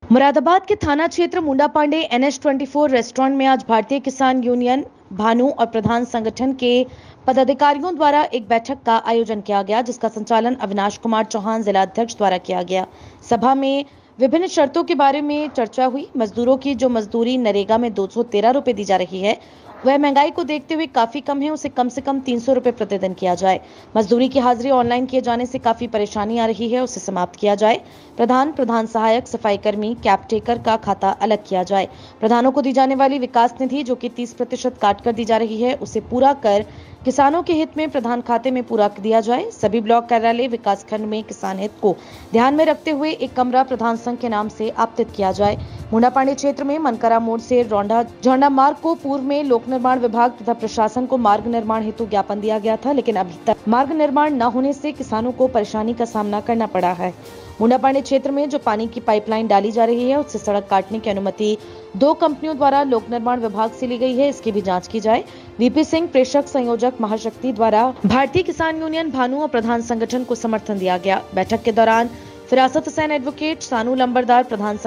मुरादाबाद के थाना क्षेत्र मुंडा पांडे NH24 रेस्टोरेंट में आज भारतीय किसान यूनियन भानु और प्रधान संगठन के पदाधिकारियों द्वारा एक बैठक का आयोजन किया गया, जिसका संचालन अविनाश कुमार चौहान जिला अध्यक्ष द्वारा किया गया। सभा में विभिन्न शर्तों के बारे में चर्चा हुई। मजदूरों की जो मजदूरी नरेगा में 213 रुपए दी जा रही है, वह महंगाई को देखते हुए काफी कम है, उसे कम से कम 300 रुपए प्रतिदिन किया जाए। मजदूरी की हाजिरी ऑनलाइन किए जाने से काफी परेशानी आ रही है, उसे समाप्त किया जाए। प्रधान सहायक, सफाई कर्मी, कैब टेकर का खाता अलग किया जाए। प्रधानों को दी जाने वाली विकास निधि जो कि 30% काट कर दी जा रही है, उसे पूरा कर किसानों के हित में प्रधान खाते में पूरा दिया जाए। सभी ब्लॉक कार्यालय विकास खंड में किसान हित को ध्यान में रखते हुए एक कमरा प्रधान संघ के नाम से आवंटित किया जाए। मुंडा पांडे क्षेत्र में मनकरा मोड़ से झौंडा मार्ग को पूर्व में लोक निर्माण विभाग तथा प्रशासन को मार्ग निर्माण हेतु ज्ञापन दिया गया था, लेकिन अभी तक मार्ग निर्माण न होने से किसानों को परेशानी का सामना करना पड़ा है। मुंडा पांडे क्षेत्र में जो पानी की पाइपलाइन डाली जा रही है, उससे सड़क काटने की अनुमति 2 कंपनियों द्वारा लोक निर्माण विभाग से ली गई है, इसकी भी जांच की जाए। VP सिंह, प्रेषक संयोजक महाशक्ति द्वारा भारतीय किसान यूनियन भानु और प्रधान संगठन को समर्थन दिया गया। बैठक के दौरान फिरासत हुसैन एडवोकेट, सानू लंबरदार,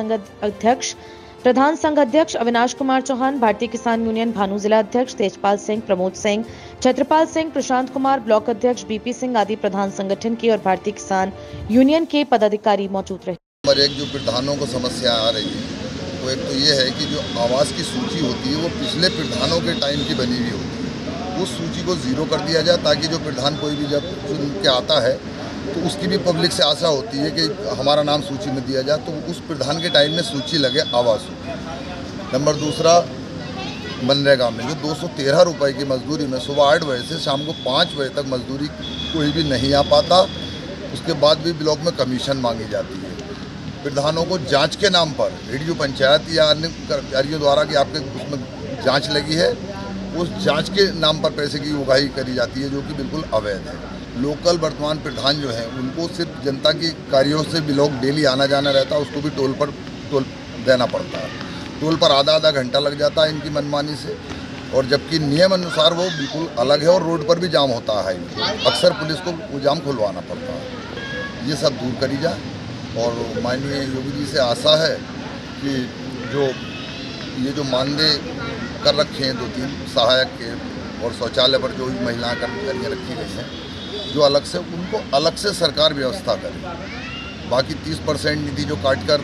प्रधान संघ अध्यक्ष अविनाश कुमार चौहान, भारतीय किसान यूनियन भानु जिला अध्यक्ष तेजपाल सिंह, प्रमोद सिंह, छत्रपाल सिंह, प्रशांत कुमार, ब्लॉक अध्यक्ष BP सिंह आदि प्रधान संगठन के और भारतीय किसान यूनियन के पदाधिकारी मौजूद रहे। नंबर एक, जो प्रधानों को समस्या आ रही है, तो एक तो ये है कि जो आवास की सूची होती है वो पिछले प्रधानों के टाइम की बनी हुई होती है। उस सूची को जीरो कर दिया जाए ताकि जो प्रधान कोई भी जब चुन के आता है तो उसकी भी पब्लिक से आशा होती है कि हमारा नाम सूची में दिया जाए, तो उस प्रधान के टाइम में सूची लगे आवासों। नंबर दूसरा, मनरेगा में जो 213 रुपये की मजदूरी में सुबह 8 बजे से शाम को 5 बजे तक मजदूरी कोई भी नहीं आ पाता, उसके बाद भी ब्लॉक में कमीशन मांगी जाती है। प्रधानों को जांच के नाम पर रेडियो पंचायत या अन्य कर्मचारियों द्वारा कि आपके उसमें जांच लगी है, उस जांच के नाम पर पैसे की उगाही करी जाती है, जो कि बिल्कुल अवैध है। लोकल वर्तमान प्रधान जो हैं उनको सिर्फ जनता की कार्यों से ब्लॉक डेली आना जाना रहता है, उसको भी टोल देना पड़ता है। टोल पर आधा घंटा लग जाता है इनकी मनमानी से, और जबकि नियम अनुसार वो बिल्कुल अलग है और रोड पर भी जाम होता है। अक्सर पुलिस को वो जाम खुलवाना पड़ता है। ये सब दूर करी जाए और माननीय योगी जी से आशा है कि ये जो मानदेय कर रखे हैं 2-3 सहायक के और शौचालय पर जो महिला कर्मचारियाँ रखी गई हैं, जो अलग से उनको अलग से सरकार व्यवस्था करे। बाकी 30% निधि जो काटकर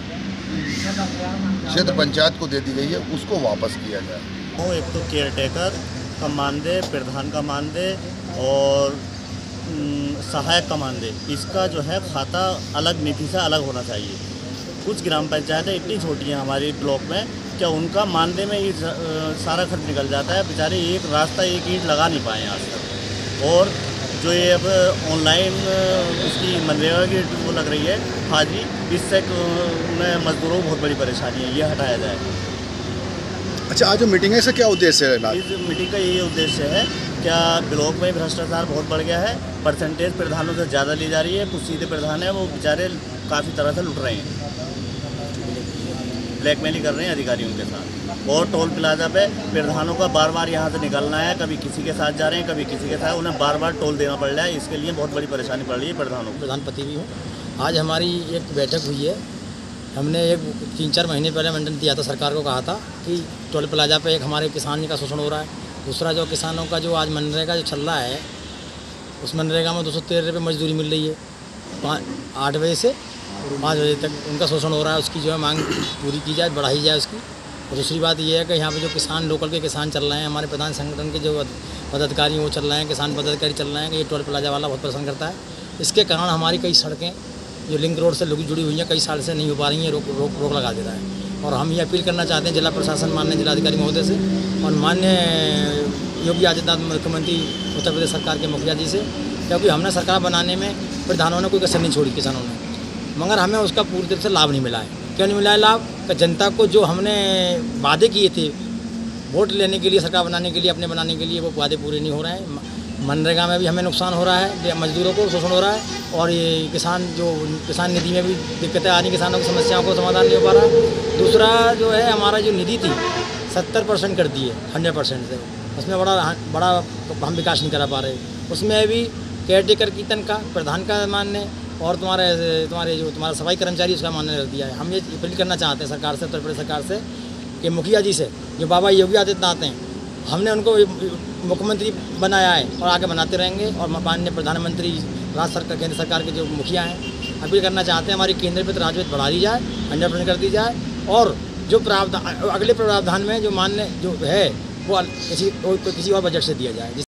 क्षेत्र पंचायत को दे दी गई है उसको वापस किया जाए। एक तो केयर टेकर का मानदेय, प्रधान का मानदेय और सहायक का मानदेय, इसका जो है खाता अलग नीति से अलग होना चाहिए। कुछ ग्राम पंचायतें इतनी छोटी हैं हमारे ब्लॉक में, क्या उनका मानदेय में ही सारा खर्च निकल जाता है। बेचारे एक रास्ता एक ईंट लगा नहीं पाए आज तक। और जो ये अब ऑनलाइन उसकी मनरेगा की वो लग रही है हाजिरी, इससे उन्हें मजदूरों को बहुत बड़ी परेशानी है, ये हटाया जाए। अच्छा, आज जो मीटिंग है इसका क्या उद्देश्य है? इस मीटिंग का ये उद्देश्य है, क्या ब्लॉक में भ्रष्टाचार बहुत बढ़ गया है, परसेंटेज प्रधानों से ज़्यादा ली जा रही है। कुछ सीधे प्रधान हैं वो बेचारे काफ़ी तरह से लुट रहे हैं, ब्लैकमेलिंग कर रहे हैं अधिकारियों के साथ। और टोल प्लाजा पे प्रधानों का बार यहाँ से निकलना है, कभी किसी के साथ जा रहे हैं, कभी किसी के साथ, उन्हें बार टोल देना पड़ रहा है। इसके लिए बहुत बड़ी परेशानी पड़ रही है प्रधानों को। प्रधानपति भी हूँ। आज हमारी एक बैठक हुई है। हमने एक 3-4 महीने पहले मंडन दिया था, सरकार को कहा था कि टोल प्लाजा पे एक हमारे किसान का शोषण हो रहा है। दूसरा, जो किसानों का जो आज मनरेगा जो चल रहा है, उस मनरेगा में 213 रुपये मजदूरी मिल रही है। 8 बजे से 5 बजे तक उनका शोषण हो रहा है। उसकी जो है मांग पूरी की जाए, बढ़ाई जाए उसकी। और दूसरी बात ये है कि यहाँ पे जो किसान लोकल के किसान चल रहे हैं, हमारे प्रधान संगठन के जो पदाधिकारी वो चल रहे हैं, किसान पदाधिकारी चल रहे हैं कि ये टोल प्लाजा वाला बहुत परेशान करता है। इसके कारण हमारी कई सड़कें जो लिंक रोड से जुड़ी हुई हैं, कई साल से नहीं हो पा रही हैं, रोक लगा दे रहा है। और हम ये अपील करना चाहते हैं जिला प्रशासन, माननीय जिलाधिकारी महोदय से और माननीय योगी आदित्यनाथ मुख्यमंत्री उत्तर प्रदेश सरकार के मुखिया जी से, क्योंकि हमने सरकार बनाने में प्रधानों ने कोई कसर नहीं छोड़ी किसानों ने, मगर हमें उसका पूरी तरह से लाभ नहीं मिला है। क्यों नहीं मिला है लाभ? कि जनता को जो हमने वादे किए थे वोट लेने के लिए, सरकार बनाने के लिए, अपने बनाने के लिए, वो वादे पूरे नहीं हो रहे हैं। मनरेगा में भी हमें नुकसान हो रहा है, मजदूरों को शोषण हो रहा है, और ये किसान निधि में भी दिक्कतें आ रही, किसानों की समस्याओं को समाधान नहीं हो पा रहा। दूसरा जो है, हमारा जो निधि थी 70% कर दी है 100% से, उसमें बड़ा हम विकास नहीं करा पा रहे। उसमें भी केयर टेकर की तनख्वाह, प्रधान का मान्य और तुम्हारे जो सफाई कर्मचारी उसका मानने रख दिया है। हम ये अपील करना चाहते हैं सरकार से, उत्तर प्रदेश सरकार से, कि मुखिया जी से, जो बाबा योगी आदित्यनाथ हैं, हमने उनको मुख्यमंत्री बनाया है और आगे बनाते रहेंगे। और माननीय प्रधानमंत्री, राज्य सरकार, केंद्र सरकार के जो मुखिया हैं, अपील करना चाहते हैं हमारी केंद्र पे राजस्व बढ़ा दी जाए, 100% कर दी जाए। और जो प्रावधान अगले प्रावधान में जो मान्य जो है वो किसी और बजट से दिया जाए।